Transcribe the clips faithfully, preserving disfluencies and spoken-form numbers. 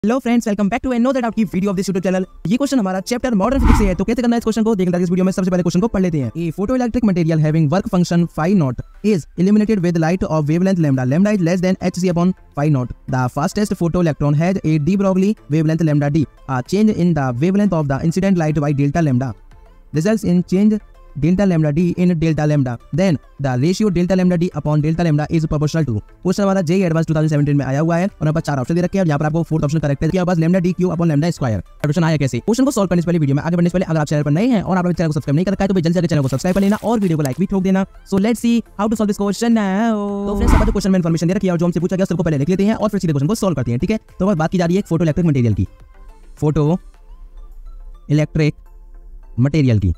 Hello friends, welcome back to another आपकी video of this YouTube channel. ये question हमारा chapter modern physics से है। तो कैसे करना है इस क्वेश्चन को देखना है इस वीडियो में। सबसे पहले क्वेश्चन को पढ़ लेते हैं। A photo electric material having work function phi naught is illuminated with light of wavelength lambda lambda is less than hc upon phi naught. The fastest photo electron has a de Broglie wavelength lambda D. A change in the wavelength of the incident light by delta lambda results in change delta lambda D in delta lambda, then the ratio delta lambda D upon delta lambda is proportional to. Question हमारा JEE advance दो हज़ार सत्रह में आया हुआ है और हमारे पास चार ऑप्शन दे रखे हैं और यहाँ पर आपको फोर्थ ऑप्शन करेक्ट है कि आपके पास lambda D Q upon lambda square. Question आया कैसे? क्वेश्चन को सॉल्व करने से पहले वीडियो में आगे बढ़ने से पहले अगर आप चैनल पर नए हैं और आपने चैनल को सब्सक्राइब नहीं कर रखा है तो जल्दी से चैनल को सब्सक्राइब कर लेना और वीडियो को लाइक भी ठोक देना। So let's see how to solve this question now. तो फ्रेंड्स, जो क्वेश्चन में इंफॉर्मेशन दे रखी है और जो हमसे पूछा गया सबको पहले लिख लेते हैं और फिर सीधे क्वेश्चन को सॉल्व करते हैं। ठीक है, तो बात की जा रही है फोटो इलेक्ट्रिक मटेरियल की फोटो इलेक्ट्रिक मटेरियल की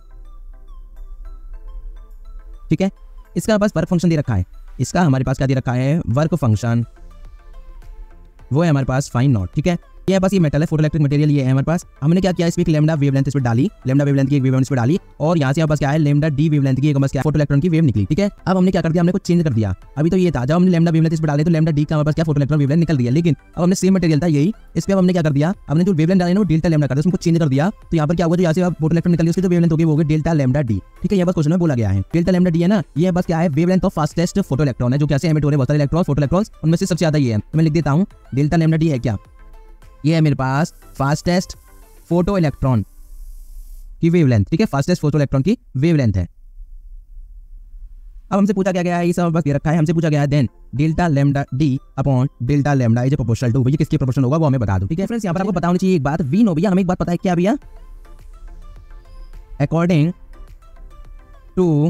ठीक है, इसका पास वर्क फंक्शन दे रखा है। इसका हमारे पास क्या दे रखा है? वर्क फंक्शन, वो है हमारे पास फाइन नॉट। ठीक है, ये बस ये मेटल है, फोटो इलेक्ट्रिक मटेरियल ये है हमारे पास। हमने क्या किया, इसमें लैम्डा वेवलेंथ इस पे डाली, लैम्डा वेवलेंथ की एक वेवलेंथ इस पे डाली और यहाँ से हमारे पास क्या है लैम्डा डी वेवलेंथ की एक बस क्या फोटो इलेक्ट्रॉन की वेव निकली। ठीक है, अब हमने क्या कर दिया, हमने कुछ चेंज कर दिया। अभी तो ये था जब हमने लैम्डा वेवलेंथ इस पे डाले तो लैम्डा डी का हमारे पास क्या फोटो इलेक्ट्रॉन वेवलेंथ निकल दिया, लेकिन अब हमने सेम मटेरियल था यही, इस पे हमने क्या कर दिया, हमने जो वेवलेंथ डाली ना वो डेल्टा लैम्डा कर दिया, उसको चेंज कर दिया। तो यहाँ पर क्या हुआ, जो यहाँ से फोटो इलेक्ट्रॉन निकली उसकी जो वेवलेंथ होगी वो होगी डेल्टा लैम्डा डी। ठीक है, ये बस क्वेश्चन में बोला गया है डेल्टा लैम्डा डी है ना, ये बस क्या है wavelength of fastest photo electron है जो कैसे एमिट हो रहे हैं बहुत सारे इलेक्ट्रॉन फोटो इलेक्ट्रॉन्स, उनमें से सबसे ज्यादा ये है। तो मैं लिख देता हूँ डेल्टा लैम्डा डी है क्या, ये है मेरे पास फास्टेस्ट फोटो इलेक्ट्रॉन की वेवलेंथ। ठीक है, फास्टेस्ट फोटो इलेक्ट्रॉन की वेवलेंथ है। अब हमसे पूछा क्या गया है, ये सब बस दे रखा है, हमसे पूछा गया है then delta lambda D upon delta lambda is proportional to. भैया किसके प्रोपोर्शनल होगा वो हमें बता दो। ठीक है फ्रेंड्स, यहाँ पर आपको पता होनी चाहिए एक बात, वी नो भैया हमें एक बात पता है क्या भैया, according to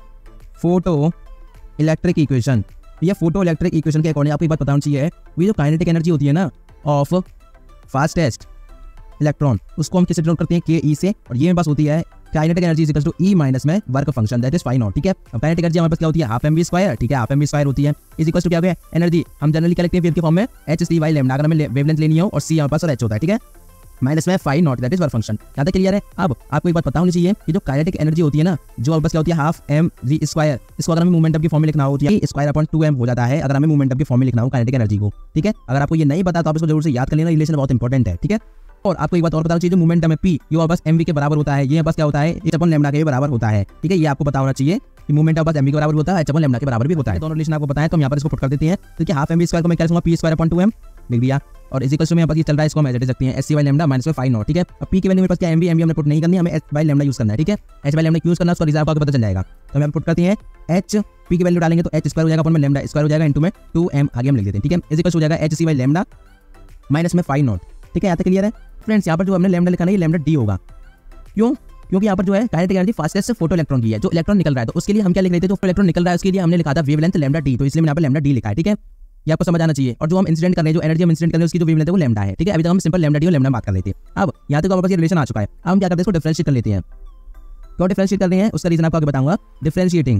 photo electric equation. भैया फोटो इलेक्ट्रिक इक्वेशन के अकॉर्डिंग आपको एक बात पता होनी चाहिए, ये जो काइनेटिक एनर्जी होती है ना ऑफ फास्टेस्ट इलेक्ट्रॉन उसको हम किससे डिनोट करते हैं, के ई से, और ये मेरे पास होती है kinetic energy is equal to E minus में work function that is phi naught. ठीक है, अब काइनेटिक एनर्जी हमारे पास क्या होती है, हाफ एम वी स्क्वायर। ठीक है, हाफ एम वी स्क्वायर होती है इज इक्वल टू क्या होगा एनर्जी, हम जनरली क्या लिखते हैं वेव के फॉर्म में एच सी वाई लैम्डा, अगर हमें वेवलेंथ लेनी हो और सी हमारे पास और एच होता है। ठीक है, माइनस में phi naught that is work function. यहाँ तक क्लियर है। अब आपको एक बात पता होनी चाहिए कि जो काइनेटिक एनर्जी होती है ना जो बस क्या होती है हाफ एम वी स्क्वायर, इसको अगर हमें मोमेंटम की फॉर्म में लिखना हो तो स्क्वायर अपॉन टू एम हो जाता है अगर हमें मोमेंटम की फॉर्म में लिखना हो काइनेटिक एनर्जी को। ठीक है, अगर आपको ये नहीं पता तो आप इसको जरूर से याद कर लेना, रिलेशन बहुत इंपॉर्टेंट है। ठीक है, और आपको एक बात और बताना चाहिए, जो मोमेंटम है पी ये बस एमवी के बराबर होता है, ये बस क्या होता है एच अपॉन लैम्डा के बराबर होता है। ठीक है, ये आपको पता होना चाहिए कि मोमेंटम बस एमवी के बराबर होता है, एच अपॉन लैम्डा के बराबर भी होता है। दोनों रिलेशन आपको पता है तो हम यहाँ पर इसको पुट कर देते हैं। ठीक है, हाफ एमवी स्क्वायर को मैं क्या लिखूंगा, P square upon two M लिख दिया और इज इक्वल टू में यहाँ पर ये चल रहा है, इसको हम एच दे सकते हैं H C by lambda minus में फाई नॉट। ठीक है, अब पी के वैल्यू मेरे पास क्या एमवी एमवी हमने पुट नहीं करनी, हमें एच बाई लैम्डा यूज करना है। ठीक है, एच बाई लैम्डा यूज करना उसका रिजल्ट आपको पता चल जाएगा। तो हम पुट करते हैं एच पी की वैल्यू डालेंगे तो एच स्क्वायर हो जाएगा अपॉन में लैम्डा स्क्वायर हो जाएगा इनटू में टू एम आगे हम लिख देते हैं। ठीक है, इज इक्वल हो जाएगा H C by lambda minus में फाई नॉट। ठीक है, यहाँ तक क्लियर है फ्रेंड्स। यहाँ पर जो हमने लैम्डा लिखा है ये लैम्डा डी होगा, क्यों? क्योंकि यहाँ पर जो है kinetic energy fastest photo electron की है, जो इलेक्ट्रॉन निकल रहा है तो उसके लिए हम क्या लिख रहे थे, जो इलेक्ट्रॉन निकल रहा है उसके लिए हमने लिखा था वेवलेंथ लैम्डा डी, तो इसलिए मैंने यहाँ पर लैम्डा डी लिखा है। ठीक है, ये आपको समझ आना चाहिए। और जो हम इंसिडेंट कर रहे हैं, जो एनर्जी हम इंसिडेंट कर रहे हैं उसकी जो वेवलेंथ है वो लैम्डा है। ठीक है, अभी तक हम सिंपल लैम्डा डी और लैम्डा बात कर लेते हैं। अब यहाँ तक हमारे पास ये रिलेशन आ चुका है, अब हम क्या करते हैं इसको डिफरेंशिएट कर लेते हैं। क्यों डिफरेंशिएट कर रहे हैं उसका रीजन आपको आगे बताऊंगा। Differentiating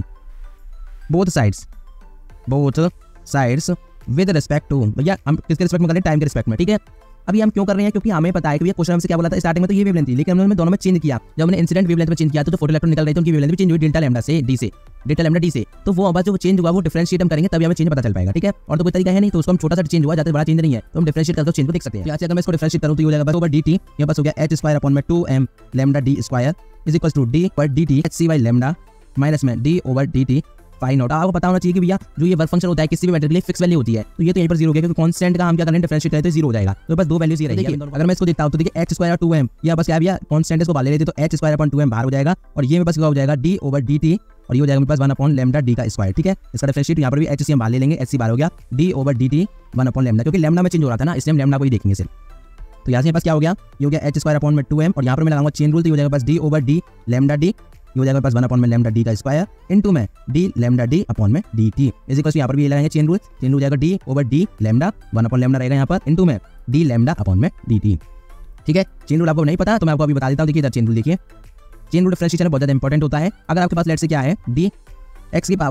both sides both sides with respect to, भैया हम किसके रिस्पेक्ट में कर रहे हैं, टाइम के रिस्पेक्ट में। ठीक है, अभी हम क्यों कर रहे हैं, क्योंकि हमें पता है कि ये क्वेश्चन हमसे क्या बोला था स्टार्टिंग में तो ये वेवलेंथ थी, लेकिन हमने दोनों में चेंज किया। जब हमने इंसिडेंट वेवलेंथ में चेंज किया तो फोटो इलेक्ट्रॉन निकल रहे थे उनकी वेवलेंथ भी चेंज हुई डेल्टा लैम्डा से डी से, डेल्टा लैम्डा डी से। तो वो अब जो चेंज हुआ वो डिफरेंशिएट हम करेंगे तभी हमें चेंज पता चल पाएगा। ठीक है, और तो कोई तरीका है नहीं, तो उसको हम छोटा सा चेंज हुआ ज्यादा बड़ा चेंज नहीं है तो हम डिफरेंशिएट करके चेंज को देख सकते हैं। अगर मैं इसको डिफरेंशिएट करूं तो ये हो जाएगा बस ओवर dt, ये बस हो गया h स्क्वायर अपॉन में two M lambda D square is equal to d पर dt h c by lambda minus में d over dt phi naught. आपको पता होना चाहिए कि भैया जो ये वर्क फंक्शन होता है किसी भी मैटर के लिए फिक्स वैल्यू होती है, तो ये तो यहीं पर जीरो हो गया क्योंकि कांस्टेंट का हम क्या करें डिफरेंशिएट करें तो जीरो हो जाएगा, तो बस दो वैल्यूज ही रहेगी। अगर मैं इसको देखता हूं तो देखिए h स्क्वायर टू एम ये बस क्या भैया कांस्टेंट इसको बाहर ले लेते तो h square upon two M बाहर हो जाएगा और ये बस क्या हो जाएगा d ओवर dt और ये हो जाएगा मेरे पास वन अपॉन लैम्डा डी का स्क्वायर। ठीक है, इसका डिफरेंशिएट यहाँ पर भी एच सी हम बाहर ले लेंगे, एच सी बाहर हो गया d over dt one upon lambda, क्योंकि लैम्डा में चेंज हो रहा था ना इसलिए हम लैम्डा को ही देखेंगे सिर्फ। तो यहाँ से पास क्या हो गया, ये हो गया h स्क्वायर अपॉन में टू एम और यहाँ पर मैं लगाऊंगा चेन रूल तो हो जाएगा बस d over d lambda d, ये हो जाएगा पास वन अपॉन में लैम्डा डी का स्क्वायर इनटू में d लैम्डा d अपॉन में dt इज इक्वल टू यहाँ पर भी ये लगाएंगे चेन रूल, चेन रूल जाएगा d over d lambda one upon lambda रहेगा यहाँ पर इनटू में d लैम्डा अपॉन में dt। ठीक है, चेन रूल आपको नहीं पता तो मैं आपको अभी बता देता हूँ। देखिए इधर चेन रूल देखिए, चेन रूल डिफरेंशिएशन बहुत ज्यादा इंपॉर्टेंट होता है। अगर आपके पास लेट से क्या है d x की पावर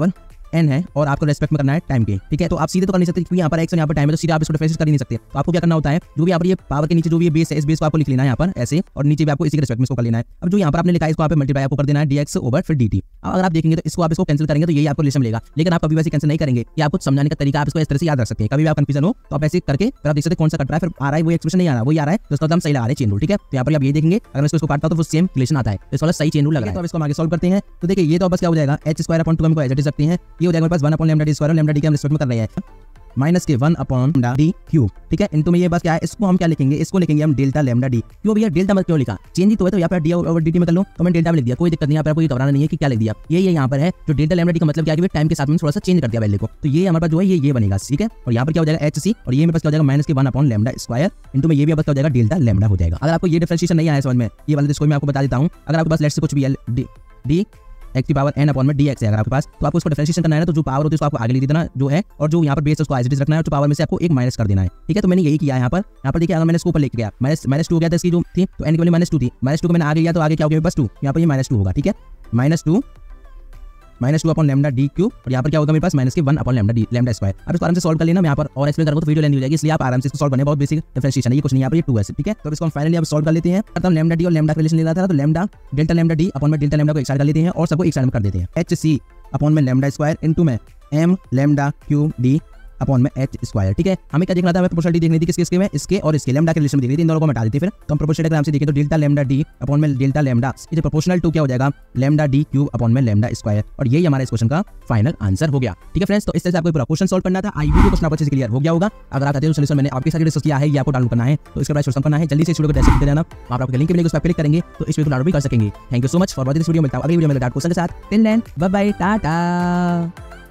एन है और आपको रेस्पेक्ट में करना है टाइम के, ठीक है। तो आप सीधे तो कर नहीं सकते क्योंकि यहाँ पर एक्स और यहाँ पर टाइम है, तो सीधे आप इसको डिफरेंशिएट कर ही नहीं सकते। तो आपको क्या करना होता है, जो भी यहाँ पर ये पावर के नीचे जो भी बेस है, इस बेस को आपको लिख लेना है यहाँ पर ऐसे, और नीचे भी आपको इसी के रिस्पेक्ट में इसको कर लेना है। अब जो यहाँ पर आपने लिखा है इसको आप मल्टीप्लाई आपको कर देना है डीएक्स ओवर फिर dt। अब अगर आप देखेंगे तो इसको आप इसको कैंसिल करेंगे तो यही आपको रिलेशन मिलेगा, लेकिन आप कभी वैसे कैंसिल नहीं करेंगे। ये आपको समझाने का तरीका, आप इसको इस तरह से याद रख सकते हैं। कभी भी आप कंफ्यूजन हो तो आप ऐसे करके फिर आप देख सकते हैं कौन सा कट रहा है, फिर आ रहा है वो एक्सप्रेशन नहीं आ रहा, वो आ रहा है तो उसका हम सही लगा रहे हैं चेन रूल, ठीक है। तो यहाँ पर आप ये देखेंगे अगर मैं इसको काटता हूं तो वो सेम रिलेशन आता है, तो इस वाला सही चेन रूल लग रहा है। तो अब इसको आगे सॉल्व करते हैं। तो देखिए ये तो बस क्या हो जाएगा, एच स्क्वायर अपॉन टू हम को एज इट इज सकते हैं, ये हो जाएगा मेरे पास one upon lambda D square, lambda D के हम रिस्पेक्ट में कर रहे हैं माइनस के one upon lambda D cube, ठीक है। इनटू में ये बस क्या है, इसको हम क्या लिखेंगे, इसको लिखेंगे हम डेल्टा लैम्डा डी। क्यों भैया डेल्टा मत क्यों लिखा, चेंज ही तो है, तो यहाँ पर डी ओवर डी में कर लो, तो मैंने डेल्टा में लिख दिया, कोई दिक्कत नहीं, यहाँ पर कोई घबराना नहीं है कि क्या लिख दिया। ये ये यहाँ पर है जो डेल्टा लैम्डा डी का मतलब क्या है कि टाइम के साथ में थोड़ा सा चेंज कर दिया वैल्यू को, तो ये हमारे पास जो है ये ये बनेगा, ठीक है। और यहाँ पर क्या हो जाएगा एच सी, और ये मेरे पास क्या हो जाएगा माइनस के one upon lambda square, into में ये भी बस क्या हो जाएगा डेल्टा लैम्डा हो जाएगा। अगर आपको ये डिफरेंशिएशन नहीं आया समझ में, ये वाला इसको मैं आपको बता देता हूँ। अगर आपके पास लेट्स से कुछ भी है डी एक्स की पावर एन अपॉन में डीएक्स है अगर आपके पास, तो आपको उसको डिफरेंशिएशन करना है ना, तो जो पावर होती है उसको आपको आगे लिख देना जो है, और जो यहाँ पर बेस है उसको एज इट इज रखना है, और जो पावर में से आपको एक माइनस कर देना है, ठीक है। तो मैंने यही किया है यहाँ पर। यहाँ पर देखिए अगर मैंने इसको ऊपर लेके गया माइनस माइनस टू हो गया था इसकी जो थी, तो एन की वैल्यू माइनस टू थी, माइनस टू को मैंने आगे लिया तो आगे क्या हो गया बस टू, यहाँ पर ये माइनस टू होगा, ठीक है। Minus two minus two upon lambda D cube, और यहाँ पर क्या होगा मेरे पास माइनस के one upon lambda D lambda square. अब इसको आराम से सॉल्व कर लेना, मैं यहाँ पर और एक्सप्लेन करूँगा तो वीडियो लेनी हो जाएगी, इसलिए आप आराम से इसको सॉल्व करने, बहुत बेसिक डिफरेंशिएशन है, ये कुछ नहीं यहाँ पर ये टू है, ठीक है। तो इसको हम फाइनली अब सॉल्व कर लेते हैं। अब लैम्डा डी और लैम्डा का रिलेशन ले रहा था, तो lambda delta lambda D upon में डेल्टा लैम्डा को एक साइड कर लेते हैं और सबको एक साइड में कर देते हैं। एच सी अपॉन में लैम्डा स्क्वायर इनटू में M lambda cube D upon में एच स्क्वायर, ठीक है। हमें क्या देखना था, हमें प्रोपोर्शनलिटी देखनी थी किसके इसके में, इसके और इसके लैम्डा के रिलेशन में देखनी थी, इन दोनों को हटा देते फिर। तो हम प्रोपोर्शनलिटी अगर हमसे देखें तो डेल्टा लैम्डा डी अपॉन में delta lambda is proportional to क्या हो जाएगा लैम्डा डी क्यूब अपॉन में लैम्डा स्क्वायर, और यही हमारे इस क्वेश्चन का फाइनल आंसर हो गया, ठीक है फ्रेंड्स। तो इस तरह से आपको पूरा क्वेश्चन सॉल्व करना था। आई वीडियो क्वेश्चन आपको अच्छे से क्लियर हो गया होगा। अगर आप चाहते हो सोल्यूशन मैंने आपके साथ डिस्कस किया है, ये आपको डाउनलोड करना है, तो इसके बाद सोल्यूशन करना है, जल्दी से इस वीडियो को डाउनलोड कर जाना, आप आपके लिंक मिलेगा उस पर क्लिक करेंगे तो इस वीडियो को डाउनलोड भी कर सकेंगे। Thank you so much for watching this video. मिलता है अगली वीडियो में डाउट क्वेश्चन के साथ। Till then bye bye Tata.